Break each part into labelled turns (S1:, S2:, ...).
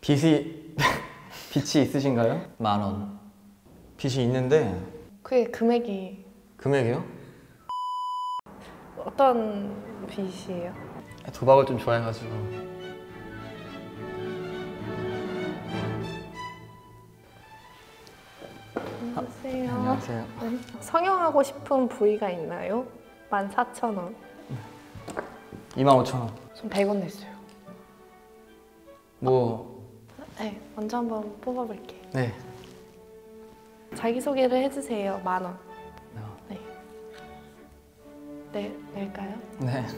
S1: 빚이 있으신가요? 10,000원. 빚이 있는데
S2: 그게 금액이요? 어떤 빚이에요?
S1: 도박을 좀 좋아해가지고.
S2: 안녕하세요.
S1: 안녕하세요.
S2: 네. 성형하고 싶은 부위가 있나요? 14,000원.
S1: 25,000원.
S2: 전 100원 냈어요. 네, 먼저 한번 뽑아볼게요.
S1: 네.
S2: 자기소개를 해주세요. 10,000원. 네. 네, 낼까요?
S1: 네.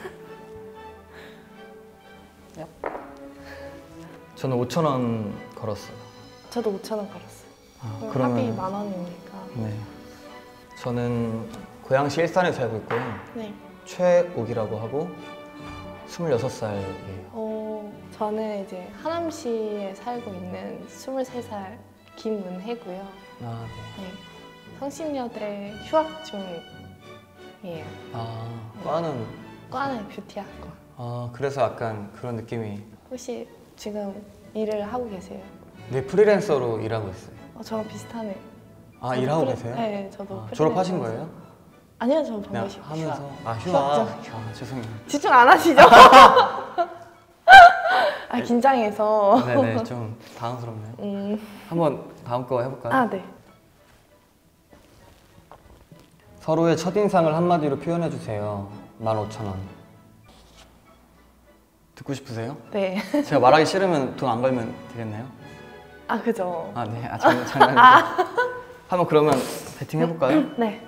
S1: 저는 5,000원 걸었어요.
S2: 저도 5,000원 걸었어요.
S1: 아,
S2: 합이 10,000원이니까.
S1: 네. 저는 고양시 일산에 살고 있고요.
S2: 네.
S1: 최옥이라고 하고 26살이에요.
S2: 저는 이제 하남시에 살고 있는 23살 김은혜고요.
S1: 아, 네.
S2: 네. 성신여대 휴학 중이에요.
S1: 아, 과는?
S2: 과는 뷰티학과.
S1: 아, 그래서 약간 그런 느낌이.
S2: 혹시 지금 일을 하고 계세요?
S1: 네, 프리랜서로 일하고 있어요.
S2: 저랑 비슷하네요.
S1: 아, 일하고 계세요?
S2: 네, 저도.
S1: 아, 졸업하신 거예요?
S2: 아니요, 저 방금
S1: 하면서. 아, 휴학. 아, 죄송해요.
S2: 집중 안 하시죠? 아, 긴장해서.
S1: 네네, 좀 당황스럽네요. 한번 다음 거 해볼까요?
S2: 아, 네.
S1: 서로의 첫인상을 한마디로 표현해주세요. 15,000원. 듣고 싶으세요?
S2: 네.
S1: 제가 말하기 싫으면 돈 안 걸면 되겠나요?
S2: 아, 그죠.
S1: 아, 네. 장난이죠. 한번 그러면 배팅 해볼까요?
S2: 네.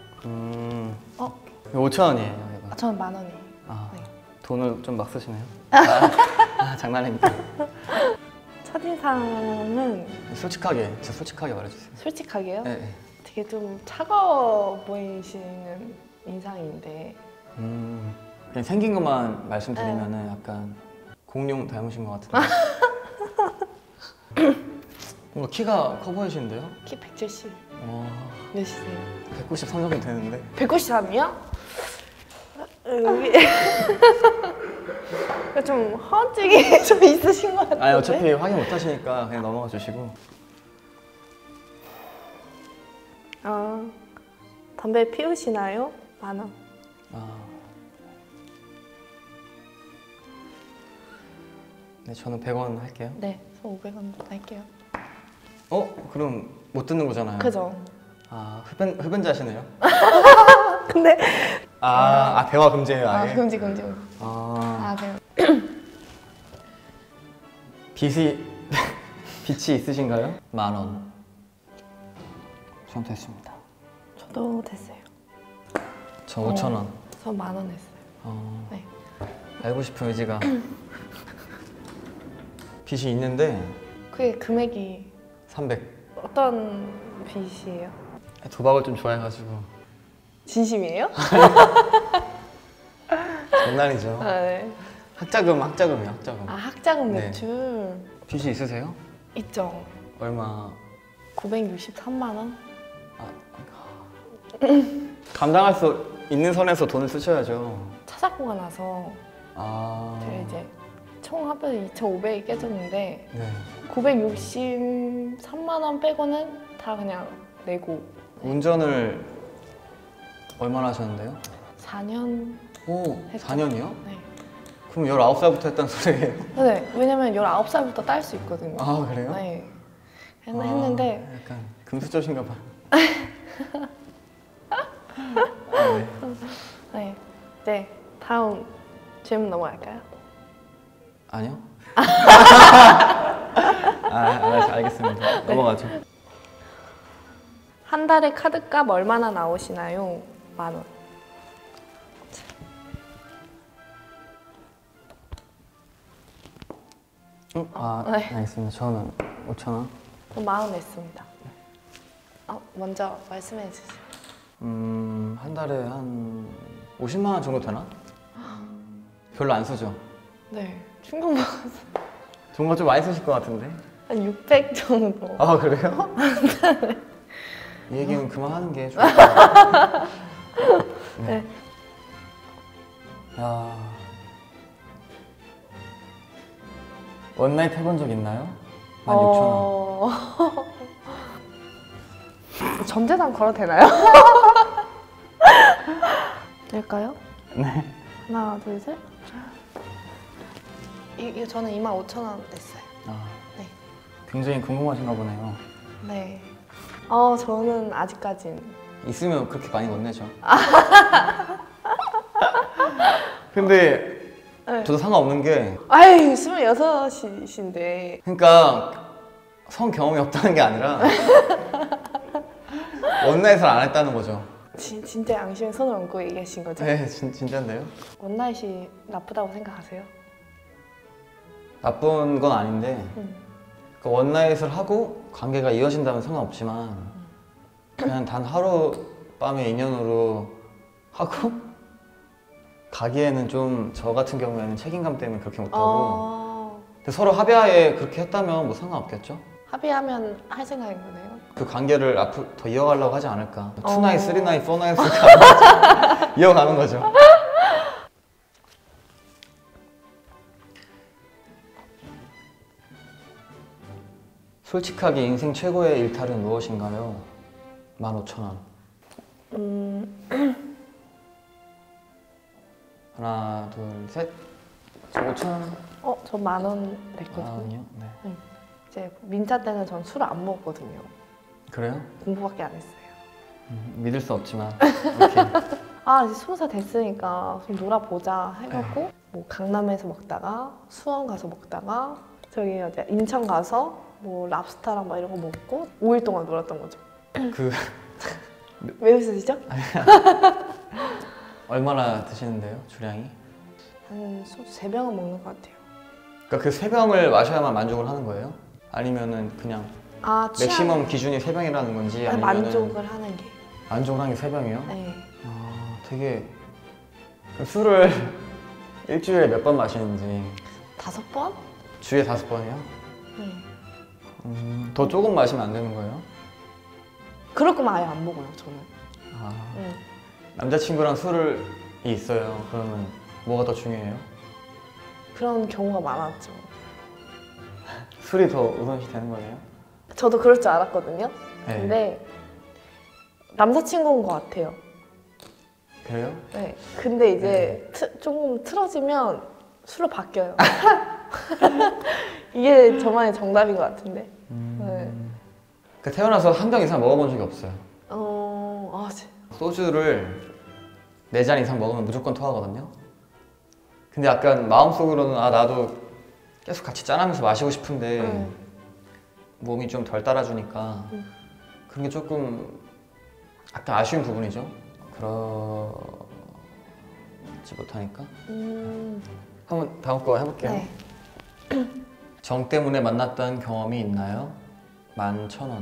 S1: 5,000원이에요.
S2: 저는 10,000원이에요.
S1: 아,
S2: 네.
S1: 돈을 좀 막 쓰시네요. 장난입니다.
S2: 첫인상은
S1: 솔직하게, 진짜 솔직하게 말해주세요.
S2: 솔직하게요?
S1: 네.
S2: 되게 좀 차가워 보이시는 인상인데.
S1: 그냥 생긴 것만 말씀드리면은 약간 공룡 닮으신 것 같은데. 뭔가 키가 커 보이시는데요?
S2: 키 170.
S1: 와,
S2: 몇이세요?
S1: 193 정도 되는데.
S2: 193이요? 좀 허언증이 좀 있으신 것 같은데?
S1: 아니, 어차피 확인 못 하시니까 그냥 넘어가 주시고.
S2: 담배 피우시나요? 10,000원.
S1: 네, 저는 100원 할게요.
S2: 네, 저 500원 할게요.
S1: 그럼 못 듣는 거잖아요.
S2: 그죠?
S1: 아, 흡연자시네요.
S2: 근데
S1: 대화 금지예요, 아예?
S2: 금지. 네.
S1: 빚이 있으신가요? 10,000원. 전 됐습니다.
S2: 저도 됐어요.
S1: 저 5,000원.
S2: 저 10,000원 했어요. 네.
S1: 알고 싶은 의지가. 빚이 있는데
S2: 그게 금액이
S1: 300.
S2: 어떤 빚이에요?
S1: 도박을 좀 좋아해가지고.
S2: 진심이에요?
S1: 장난이죠.
S2: 네.
S1: 학자금이요, 학자금.
S2: 학자금
S1: 네.
S2: 매출.
S1: 빚이 있으세요?
S2: 있죠.
S1: 얼마?
S2: 963만 원?
S1: 감당할 수 있는 선에서 돈을 쓰셔야죠.
S2: 차사고가 나서 제가 이제 총 합해서 2,500이 깨졌는데
S1: 네.
S2: 963만 원 빼고는 다 그냥 내고.
S1: 운전을 얼마나 하셨는데요?
S2: 4년.
S1: 오,
S2: 했죠.
S1: 4년이요?
S2: 네.
S1: 그럼 19살부터 했다는 소리예요?
S2: 네, 왜냐면 19살부터 딸 수 있거든요.
S1: 아, 그래요?
S2: 네. 했는데
S1: 약간 금수저신가 봐. 네.
S2: 네. 다음 질문 넘어갈까요?
S1: 아니요? 알겠습니다. 넘어가죠.
S2: 한 달에 카드값 얼마나 나오시나요? 10,000원. 네.
S1: 알겠습니다. 저는 5,000원.
S2: 저 10,000원 냈습니다. 먼저 말씀해 주세요.
S1: 한 달에 한 50만 원 정도 되나? 별로 안 쓰죠?
S2: 네. 충격 먹었어요.
S1: 정말 좀 많이 쓰실 것 같은데?
S2: 한 600 정도.
S1: 아, 그래요? 이 얘기는 그만하는 게 좋을 것 같아요. 네. 야, 원나잇 해본 적 있나요? 16,000원.
S2: 전재산 걸어도 되나요? 될까요?
S1: 네.
S2: 하나, 둘, 셋. 이거 저는 25,000원 냈어요.
S1: 아,
S2: 네.
S1: 굉장히 궁금하신가 보네요.
S2: 네. 저는 아직까진.
S1: 있으면 그렇게 많이 못 내죠. 근데
S2: 네.
S1: 저도 상관없는 게
S2: 아유, 26이신데.
S1: 그러니까 성 경험이 없다는 게 아니라 원나잇을 안 했다는 거죠.
S2: 진짜 양심에 손을 얹고 얘기하신 거죠?
S1: 네, 진짜인데요?
S2: 원나잇이 나쁘다고 생각하세요?
S1: 나쁜 건 아닌데 그러니까 원나잇을 하고 관계가 이어진다면 상관없지만 그냥 단 하룻밤의 인연으로 하고 가기에는 좀 저 같은 경우에는 책임감 때문에 그렇게 못하고 근데 서로 합의하에 그렇게 했다면 뭐 상관없겠죠?
S2: 합의하면 할 생각인 거네요?
S1: 그 관계를 앞으로 더 이어가려고 하지 않을까. 투나잇, 쓰리나잇, 포나잇을까 이어가는 거죠. 솔직하게 인생 최고의 일탈은 무엇인가요? 15,000원. 하나, 둘, 셋. 저 5,000원.
S2: 저 10,000원 냈거든요.
S1: 아니요. 네.
S2: 이제 민차 때는 전 술을 안 먹었거든요.
S1: 그래요?
S2: 공부밖에 안 했어요.
S1: 믿을 수 없지만. 오케이.
S2: 이제 20살 됐으니까 좀 놀아보자 해갖고 뭐 강남에서 먹다가 수원 가서 먹다가 저기 어디 인천 가서 뭐 랍스타랑 막 이런 거 먹고 5일 동안 놀았던 거죠.
S1: 그
S2: 왜 웃으시죠?
S1: 얼마나 드시는데요, 주량이?
S2: 한 소주 3병은 먹는 것 같아요.
S1: 그러니까 그 3병을 마셔야만 만족을 하는 거예요? 아니면은 그냥 맥시멈 기준이 3병이라는 건지 아니면
S2: 만족을 하는 게.
S1: 만족을 하는 게 3병이요?
S2: 네.
S1: 되게 술을 일주일에 몇 번 마시는지
S2: 5번?
S1: 주에 5번이요?
S2: 네.
S1: 더 조금 마시면 안 되는 거예요?
S2: 그럴 거면 아예 안 먹어요, 저는. 네.
S1: 남자친구랑 술이 있어요. 그러면 뭐가 더 중요해요?
S2: 그런 경우가 많았죠.
S1: 술이 더 우선시 되는 거네요?
S2: 저도 그럴 줄 알았거든요.
S1: 네.
S2: 근데 남사친구인 것 같아요.
S1: 그래요?
S2: 네. 근데 이제 조금 틀어지면 술로 바뀌어요. 이게 저만의 정답인 것 같은데. 네.
S1: 그 태어나서 한 병 이상 먹어본 적이 없어요. 소주를 4잔 이상 먹으면 무조건 토하거든요. 근데 약간 마음속으로는 나도 계속 같이 짠하면서 마시고 싶은데 몸이 좀 덜 따라주니까 그런 게 조금 약간 아쉬운 부분이죠. 그러지 못하니까. 한번 다음 거 해볼게요.
S2: 네.
S1: 정 때문에 만났던 경험이 있나요? 11,000원.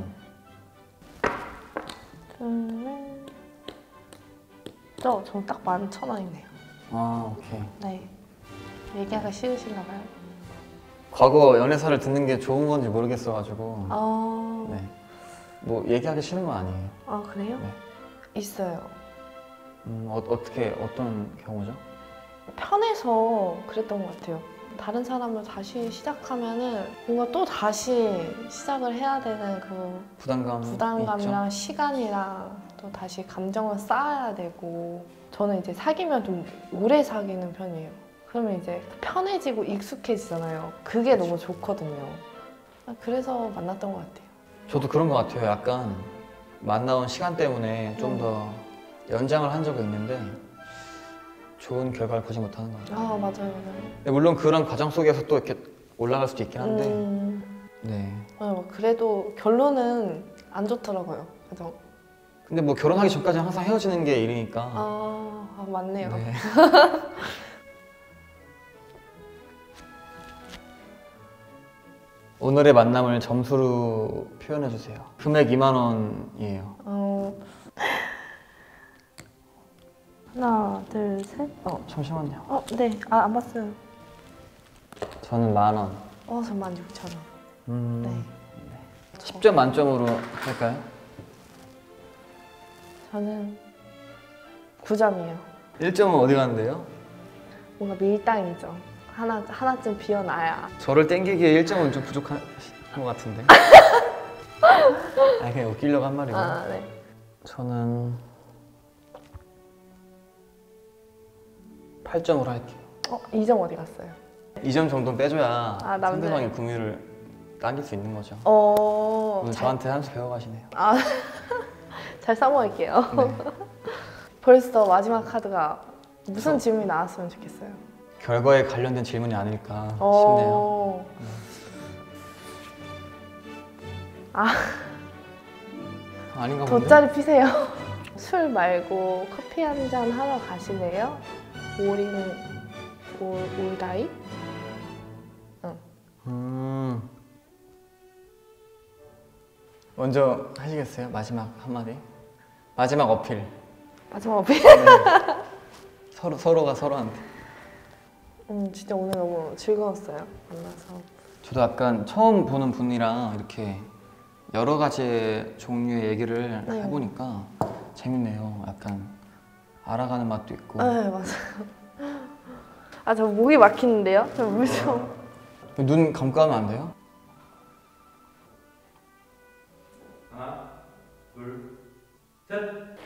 S2: 저는 딱 11,000원이네요.
S1: 오케이.
S2: 네. 얘기하기가 싫으신가 봐요.
S1: 과거 연애사를 듣는 게 좋은 건지 모르겠어가지고.
S2: 네.
S1: 뭐 얘기하기 싫은 건 아니에요.
S2: 그래요?
S1: 네.
S2: 있어요.
S1: 어떻게 어떤 경우죠?
S2: 편해서 그랬던 것 같아요. 다른 사람을 다시 시작하면은 뭔가 또 다시 시작을 해야 되는 그 부담감이랑 시간이랑 또 다시 감정을 쌓아야 되고 저는 이제 사귀면 좀 오래 사귀는 편이에요. 그러면 이제 편해지고 익숙해지잖아요. 그게 너무 좋거든요. 그래서 만났던 것 같아요.
S1: 저도 그런 것 같아요. 약간 만나온 시간 때문에 좀 더 연장을 한 적이 있는데 좋은 결과를 보지 못하는 것 같아요.
S2: 맞아요.
S1: 물론 그런 과정 속에서 또 이렇게 올라갈 수도 있긴 한데 네.
S2: 그래도 결론은 안 좋더라고요. 그죠?
S1: 근데 뭐 결혼하기 전까지는 항상 헤어지는 게 일이니까
S2: 맞네요.
S1: 네. 오늘의 만남을 점수로 표현해주세요. 금액 20,000원이에요.
S2: 하나, 둘, 셋.
S1: 잠시만요.
S2: 네. 안 봤어요.
S1: 저는 10,000원.
S2: 전 16,000원. 네.
S1: 10점 만점으로 할까요?
S2: 저는 9점이에요.
S1: 1점은 어디 가는데요?
S2: 뭔가 밀당이죠. 하나쯤 비워놔야.
S1: 저를 땡기기에 1점은 좀 부족한 것 같은데. 아니 그냥 웃기려고 한 말이고.
S2: 네.
S1: 저는 8점으로 할게요.
S2: 2점 어디 갔어요?
S1: 2점 정도는 빼줘야
S2: 남자.
S1: 상대방의 구미를 당길 수 있는 거죠. 오늘 저한테 한 수 배워가시네요.
S2: 잘 써먹을게요.
S1: 네.
S2: 벌써 마지막 카드가 무슨 질문이 나왔으면 좋겠어요.
S1: 결과에 관련된 질문이 아닐까 싶네요. 아닌가 본데?
S2: 돗자리 피세요. 술 말고 커피 한 잔 하러 가실래요? 올다이?
S1: 먼저 하시겠어요? 마지막 한마디? 마지막 어필.
S2: 마지막 어필?
S1: 서로가 서로한테.
S2: 진짜 오늘 너무 즐거웠어요. 만나서.
S1: 저도 약간 처음 보는 분이랑 이렇게 여러 가지 종류의 얘기를
S2: 네.
S1: 해보니까 재밌네요. 약간 알아가는 맛도 있고.
S2: 네, 맞아요. 저 목이 막히는데요? 저 물 좀.
S1: 눈 감고 하면 안 돼요?
S3: 하나, 둘, 셋.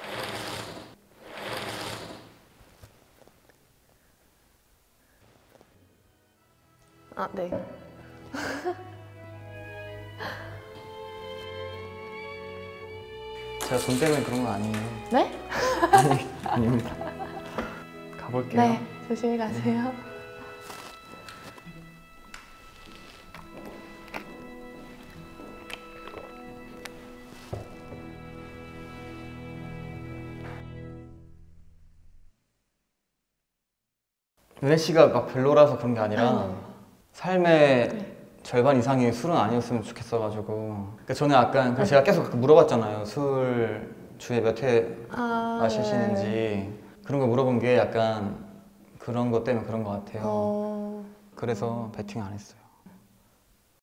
S2: 네.
S1: 제가 돈 때문에 그런 거 아니에요.
S2: 네?
S1: 아닙니다. 가볼게요.
S2: 네, 조심히 가세요.
S1: 은혜 씨가 막 별로라서 그런 게 아니라 삶의 절반 이상이 술은 아니었으면 좋겠어가지고. 그러니까 저는 약간 제가 계속 물어봤잖아요. 술 주에 몇 회 마시시는지.
S2: 네.
S1: 그런 거 물어본 게 약간 그런 것 때문에 그런 것 같아요. 그래서 베팅 안 했어요.